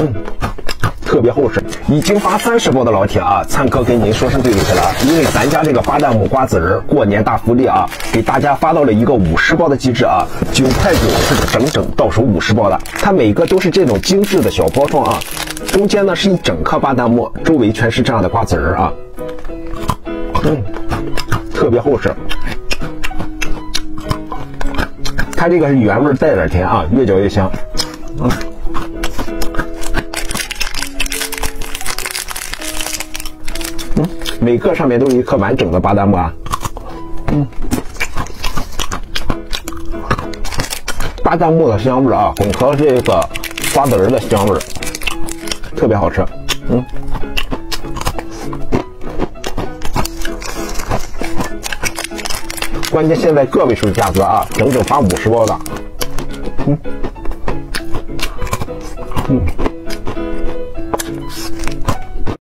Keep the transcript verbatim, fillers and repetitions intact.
嗯。特别厚实，已经发三十包的老铁啊，灿哥跟您说声对不起了，因为咱家这个巴旦木瓜子仁过年大福利啊，给大家发到了一个五十包的机制啊，九块九是整整到手五十包的，它每个都是这种精致的小包装啊，中间呢是一整颗巴旦木，周围全是这样的瓜子仁啊，嗯，特别厚实，它这个是原味带点甜啊，越嚼越香，嗯。嗯，每个上面都有一颗完整的巴旦木啊。嗯，巴旦木的香味啊，混合这个瓜子仁的香味，特别好吃。嗯，关键现在个位数价格啊，整整发五十包的。嗯，嗯。